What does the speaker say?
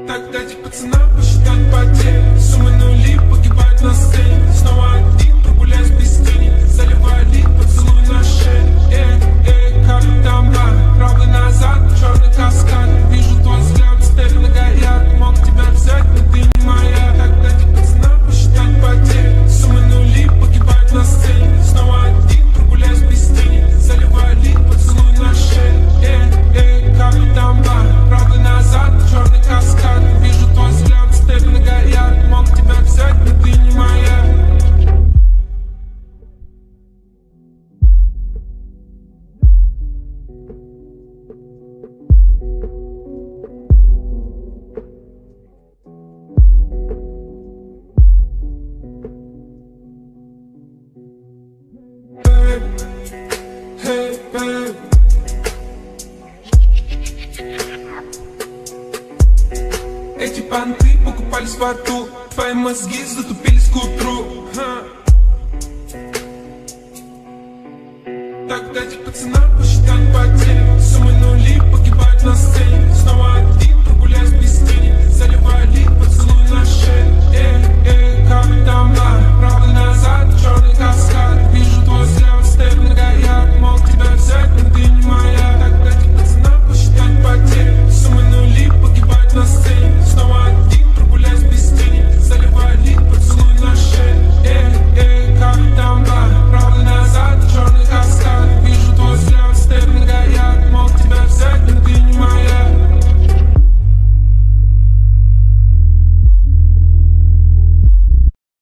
Так дайте пацанам посчитать потери. Суммы нули погибают на сцене. Снова один, прогуляюсь без тени. Заливаю лик, поцелуй на шее. Как там бар, правый назад, черный каскад. Вижу твой взгляд, степенно горят. Мог тебя взять, но ты не моя. Так дайте пацанам посчитать потери. Суммы нули погибают на сцене. Снова один, прогуляюсь без тени. Заливаю лик, поцелуй на шее. Как там бар, правый назад, черный каскад. Вижу твой взгляд, степенно горят. Мог тебя взять, но ты не моя. Hey, babe. Эти понты покупались в аду. Твои мозги затупились к утру. Так дайте пацанам посчитать потери. Суммы нули погибают на сцене.